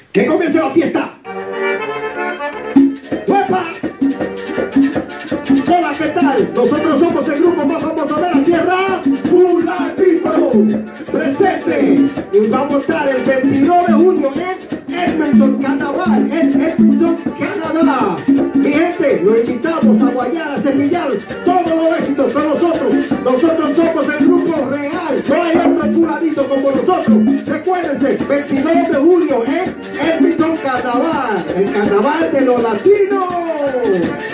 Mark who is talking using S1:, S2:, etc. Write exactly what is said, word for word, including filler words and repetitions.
S1: ¡Que comience la fiesta! ¡Huepa! Hola, ¿qué tal? Nosotros somos el grupo más famoso de la tierra, Pula People. Presente. Y vamos a estar el veintidós de junio en Edmonton, Carnaval, en Edmonton, Canadá. Mi gente, lo invitamos a Guayar, a cepillar todos los éxitos con nosotros. Nosotros somos el grupo real. No hay otro curadito como nosotros. Recuérdense, veintidós de junio en Edmonton, Carnaval. El carnaval de los latinos.